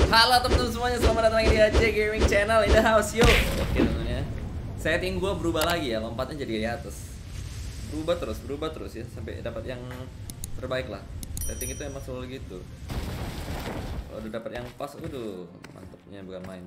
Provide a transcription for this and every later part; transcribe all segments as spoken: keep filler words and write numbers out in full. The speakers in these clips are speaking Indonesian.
Halo teman-teman semuanya, selamat datang lagi di A J Gaming Channel in the house, yo. Oke teman-teman ya, setting gue berubah lagi ya, lompatnya jadi di atas. Berubah terus, berubah terus ya, sampai dapat yang terbaik lah. Setting itu emang selalu gitu. Kalau udah dapat yang pas, udah mantepnya bukan main.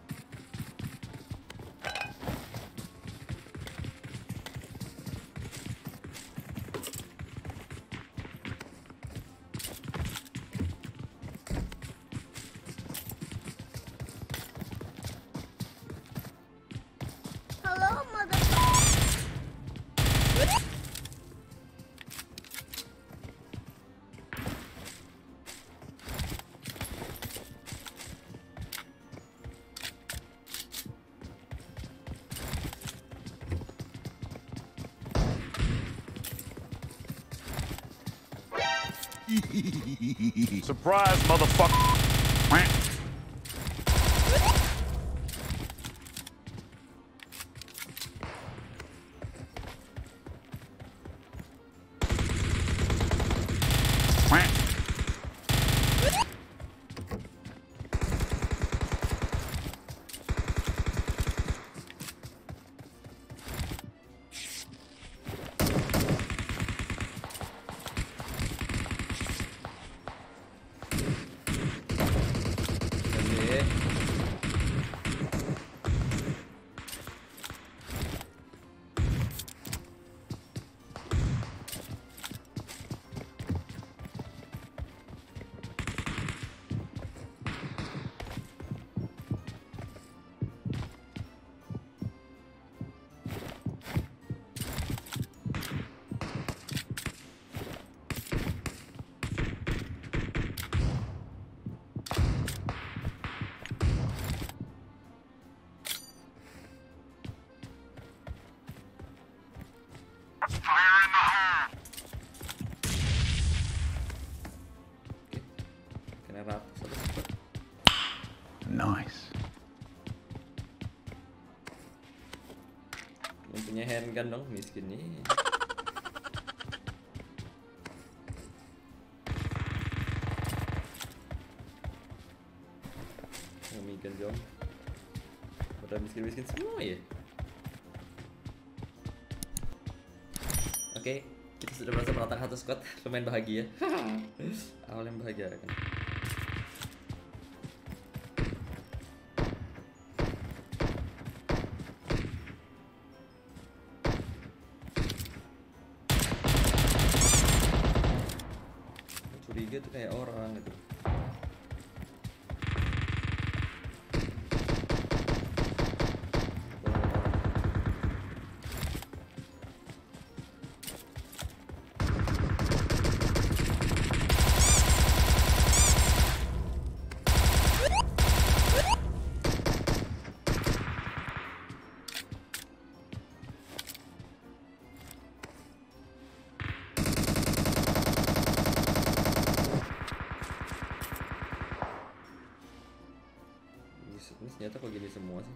Surprise, motherfucker. Nice. Belum punya handgun dong, miskin nih. Ngemikan jom. Pada miskin-miskin semua ya. Oke, kita sudah berhasil menantang satu squad. Lumayan bahagia. Awal yang bahagia kan. Curiga tuh kayak orang gitu. Ini senjata kok gini semua sih.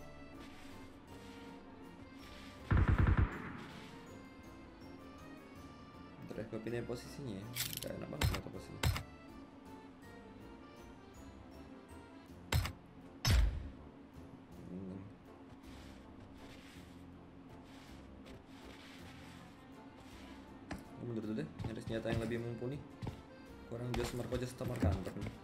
Bentar ya, gue pindahin posisinya ya. Gak enak banget senjata posisi. hmm. Gue mundur dulu deh, nyari senjata yang lebih mumpuni. Kurang jas marko jas tamar kantor nih.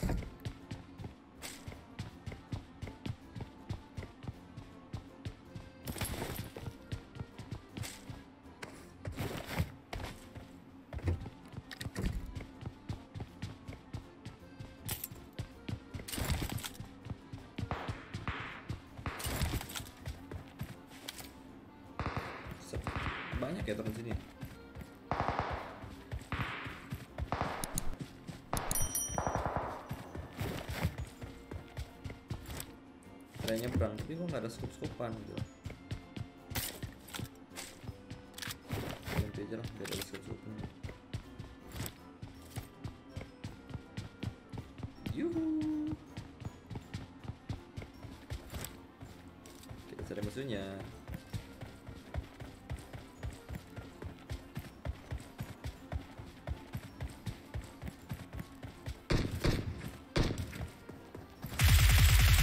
Banyak ya turun sini. Kayaknya perang, tapi kok nggak ada scope-scopean gitu. Ganti aja lah, biar ada scope-scopean. Yuhu. Kita cari musuhnya.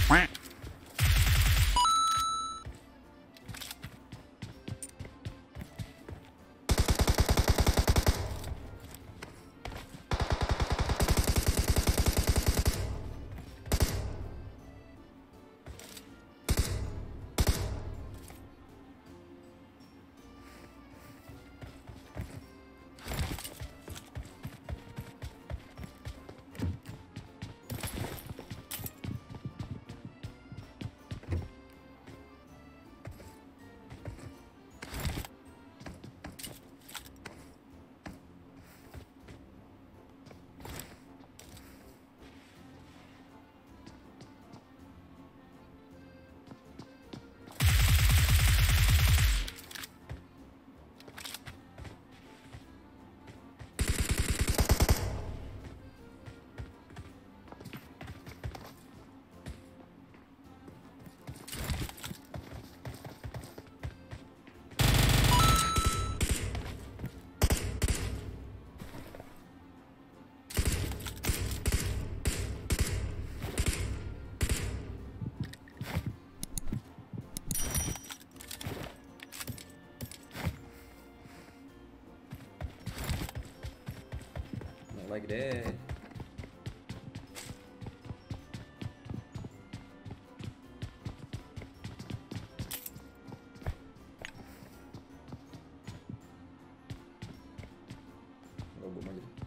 Lagi deh. Robot aja deh.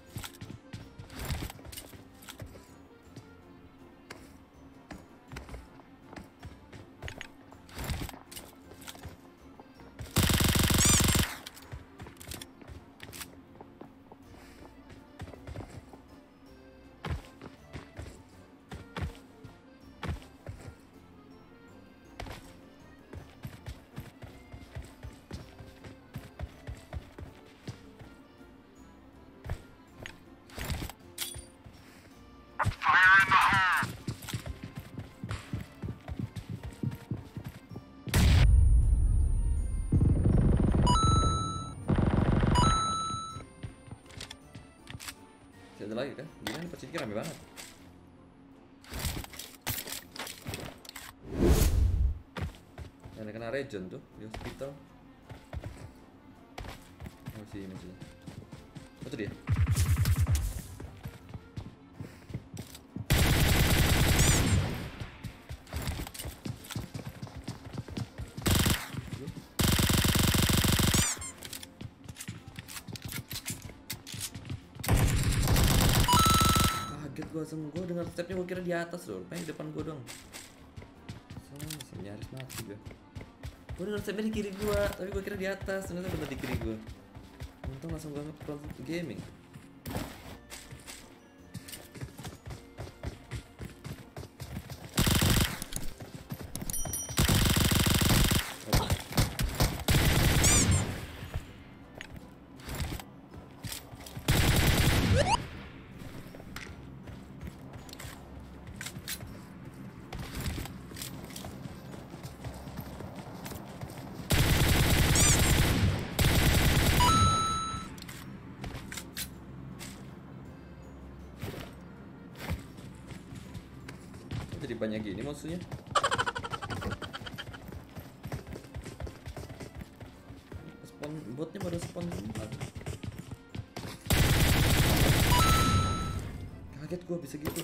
Ada lagi kan? Gimana pasti rame banget. Dan kena regen tuh di hospital. Oh sih masih. Itu dia. Gue langsung gue dengar stepnya, gue kira di atas loh, pengen di depan gue dong. So, masih nyaris mati gue. Gue dengar stepnya di kiri gue, tapi gue kira di atas, ternyata bener di kiri gue. Untung langsung gue nge-pro gaming. Jadi banyak gini maksudnya. Spawn botnya pada spawn semua. Kaget gua bisa gitu.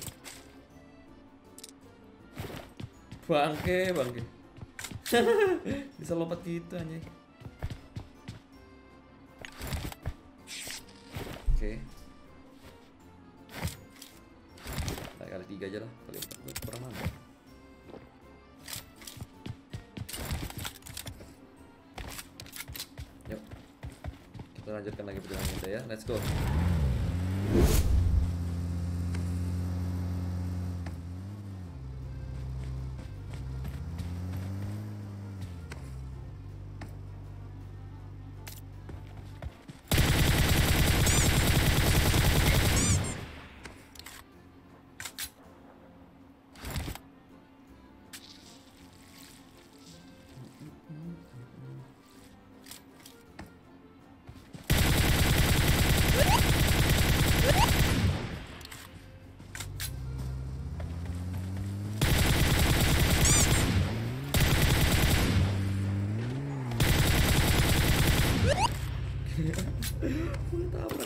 Bangke, bangke. Bisa lompat gitu anjing. Oke. Kali tiga aja lah, kali empat kurang mana. Yuk, kita lanjutkan lagi perjalanan kita ya, let's go.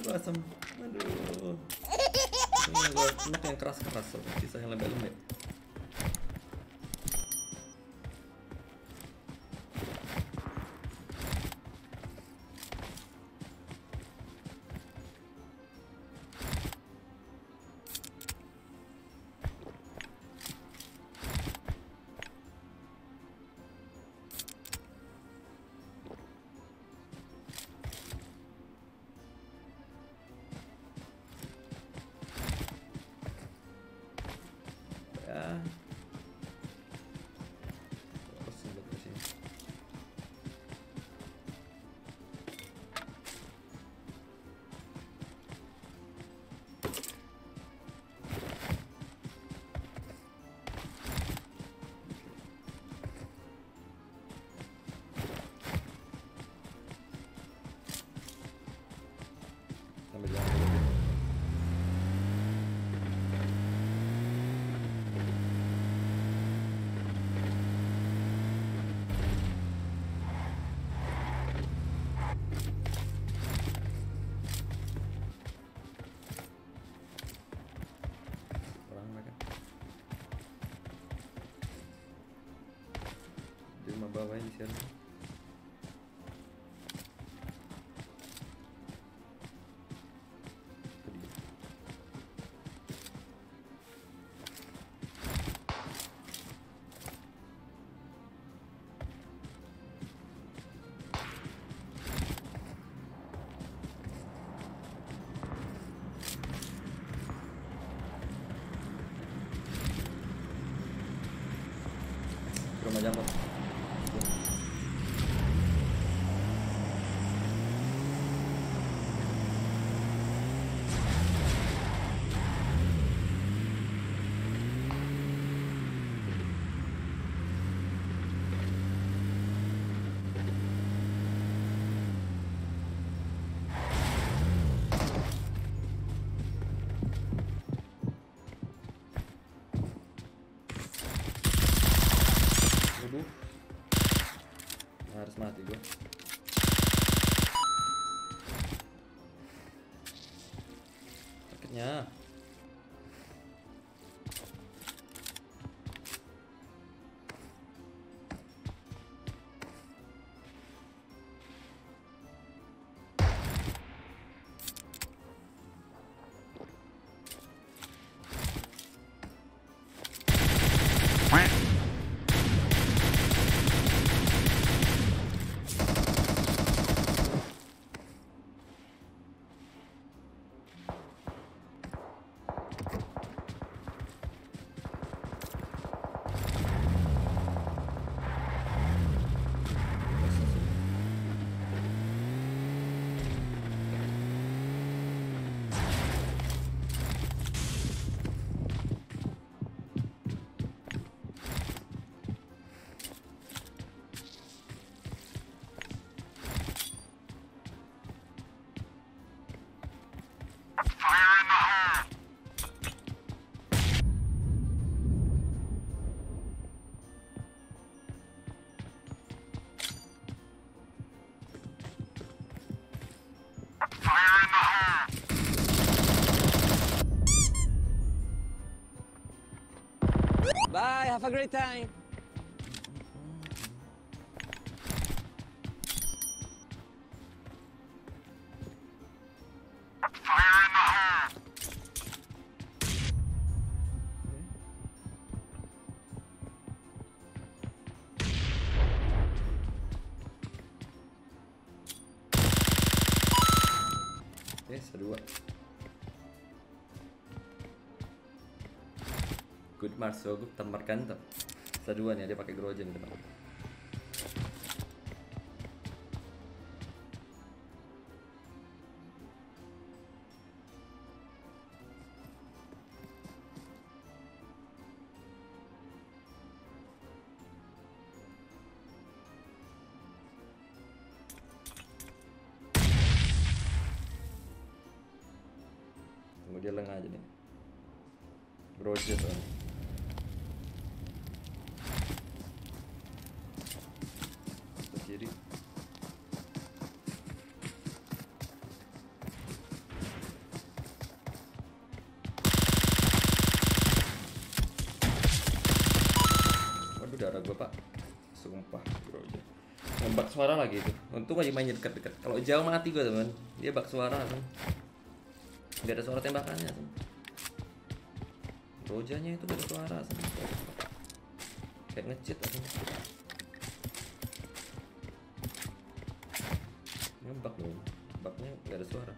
Aduh asam. Aduh. Ini gua enak yang keras-keras, so. Sisa yang lembek-lembek. Ya. Terus sembut ke sini. Sambil jalan dulu. Orang mereka di rumah bawah di sini. Itu dia. Rumah jamur. Aduh. Harus mati gua. Sakitnya. Bye, have a great time. Oke, sedua. Good Mars, so good tampar ganteng. Sedua nih, dia pakai grojen teman. Tunggu dia lengah aja nih. Grojen soalnya. Kiri. bak suara lagi itu. Untung aja main dekat-dekat. Kalau jauh mati gue teman. Dia bak suara tuh. Gak ada suara tembakannya tuh. Rojanya itu gak ada suara tuh. Kayak nge-cheat tuh. Ini bak loh. Baknya gak ada suara.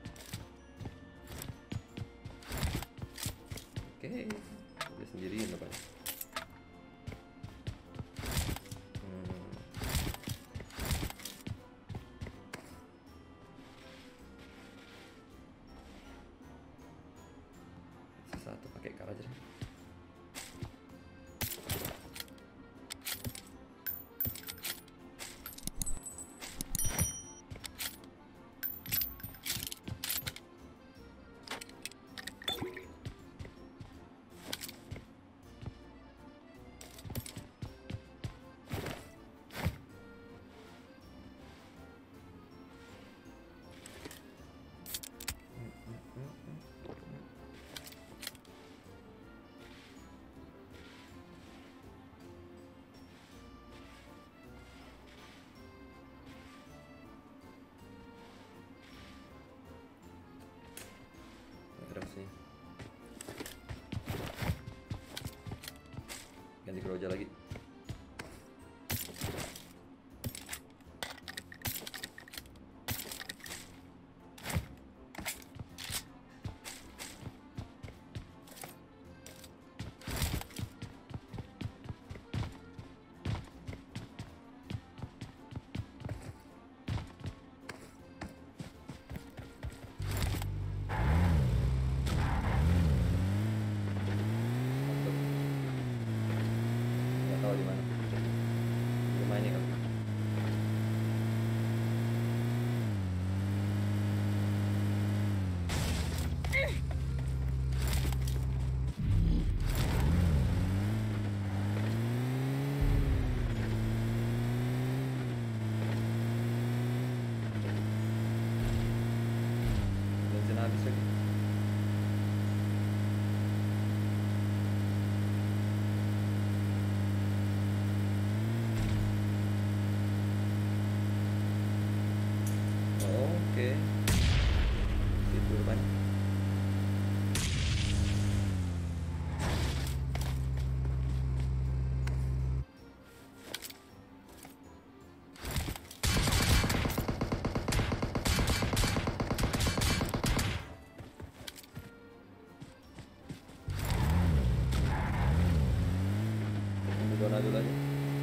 Oke, dia sendirian apa? Hmm. Satu pakai kar aja deh. Terus sih. Ganti keroja lagi. Tahu di mana? Di mana kan? Bensin habis lagi. Oke, itu depan. Ambil zona dulu aja.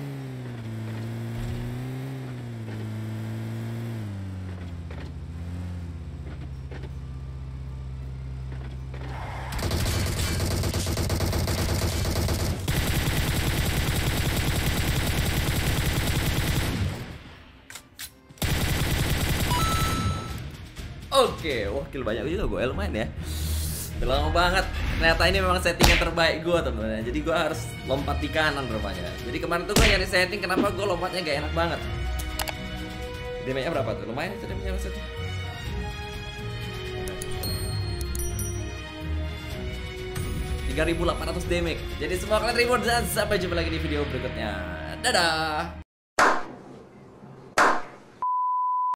Oke, wah kill banyak juga gue, lumayan ya. Udah lama banget. Ternyata ini memang settingan terbaik gue temen-temen. Jadi gue harus lompat di kanan rupanya. Jadi kemarin tuh gue nyari setting, kenapa gue lompatnya gak enak banget. Damage-nya berapa tuh? Lumayan itu damage-nya maksudnya. tiga ribu delapan ratus damage. Jadi semoga kalian reward dan sampai jumpa lagi di video berikutnya. Dadah.